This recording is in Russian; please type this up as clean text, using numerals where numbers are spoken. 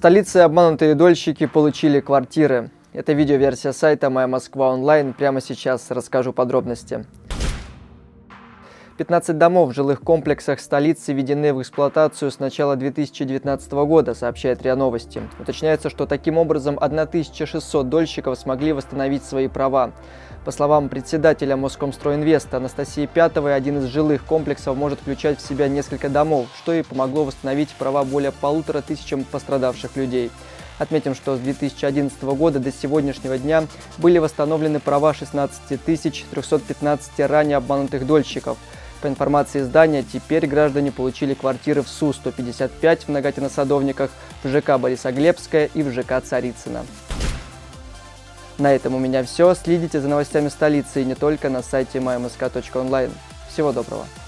столице обманутые дольщики получили квартиры. Это видеоверсия сайта «Моя Москва онлайн». Прямо сейчас расскажу подробности. 15 домов в жилых комплексах столицы введены в эксплуатацию с начала 2019 года, сообщает РИА Новости. Уточняется, что таким образом 1600 дольщиков смогли восстановить свои права. По словам председателя Москомстройинвеста Анастасии Пятовой, один из жилых комплексов может включать в себя несколько домов, что и помогло восстановить права более 1500 пострадавших людей. Отметим, что с 2011 года до сегодняшнего дня были восстановлены права 16 315 ранее обманутых дольщиков. По информации издания, теперь граждане получили квартиры в СУ-155 в Нагатино-Садовниках, в ЖК Борисоглебская и в ЖК Царицыно. На этом у меня все. Следите за новостями столицы и не только на сайте mymsk.online. Всего доброго!